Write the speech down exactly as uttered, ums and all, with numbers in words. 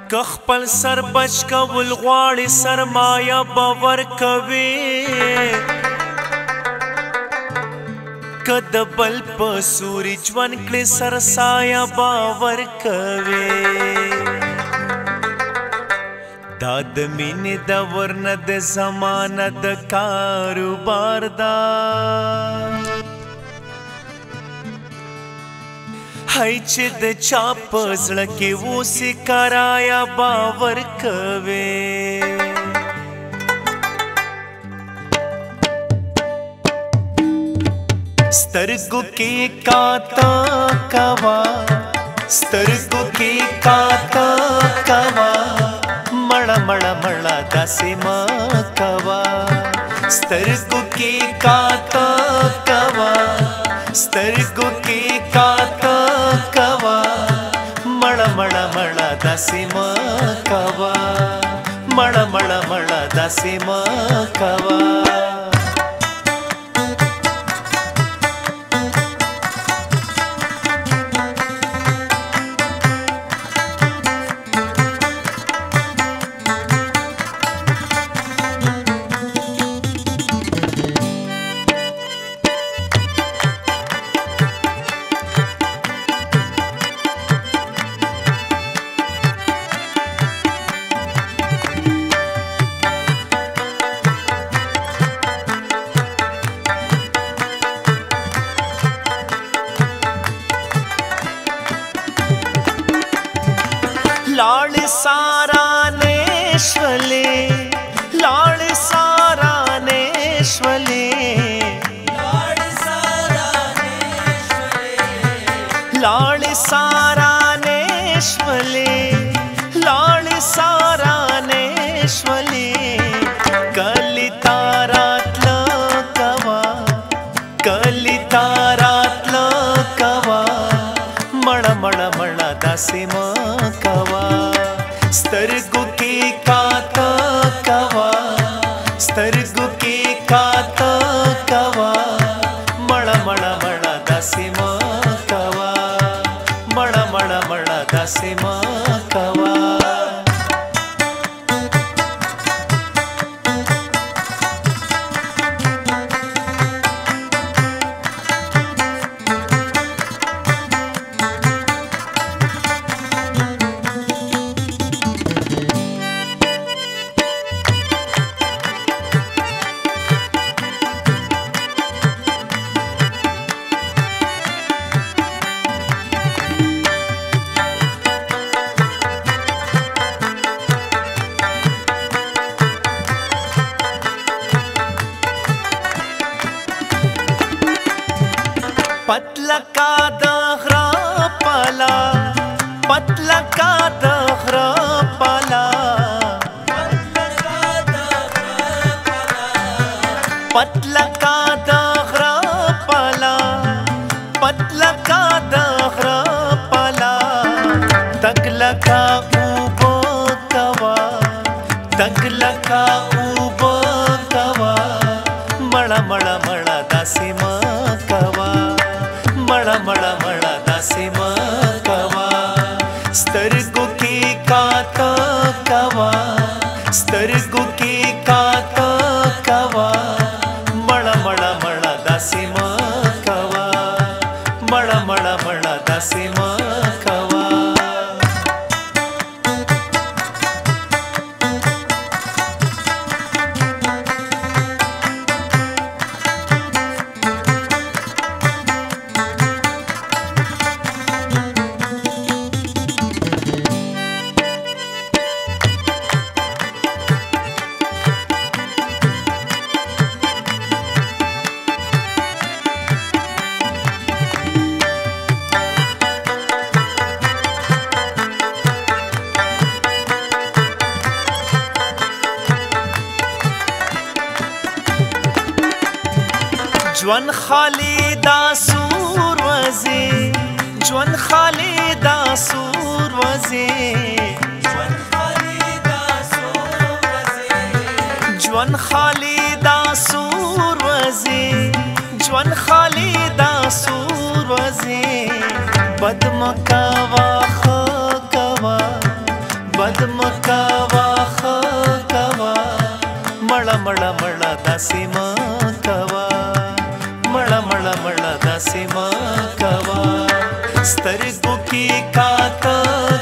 که خپل سر بچ کول غواړي سرمایه باور کوي که د بل په سوري ژوند کړي سرسایه باور کوي دا د مینې دور نه د زمانه د کاروبار دا هی چې د چا په زړه کې اوسې کرایا باور کوي سترګو کې کاتا کوا سترګو کې کاتا کوا مړه مړه مړه داسې ما کوا سترګو کې کاتا کوا سترګو کې کاتا کوا مړه مړه مړه داسې ما کوا مړه مړه مړه داسې ما کوا लाड़ सारा नेश्वले लाड़ सारा नेश्वले लाड़ सारा नेश्वले लाड़ सारा नेश्वले लाड़ सारा नेश्वले कली तारातल कवा कली तारातल कवा मळ मळ मळ दासे म स्तरगु के काता कवा स्तरगु के काता कवा मळ मळ मळ दासे म कवा मळ मळ मळ दासे म कवा पतला का दहरा पाला पतला का दहरा पाला पतला का दहरा पाला पतला का दहरा पाला तगला का ऊबो कवा तगला का ऊबो कवा मळा मळा मळा दासे म कवा मळ मळ मळ दासे म कवा स्तरगु के काता कवा स्तरगु के काता कवा मळ मळ मळ दासे म कवा मळ मळ मळ दासे म कवा جوان خالی دا سور وزی جوان خالی دا سور وزی جوان خالی دا سور وزی جوان خالی دا سور وزی جوان خالی دا سور وزی بد مکوا خ کوا درد مکاوا خکوا مړه مړه مړه داسې مکوا مړه مړه مړه داسې مکوا سترګو کې کاته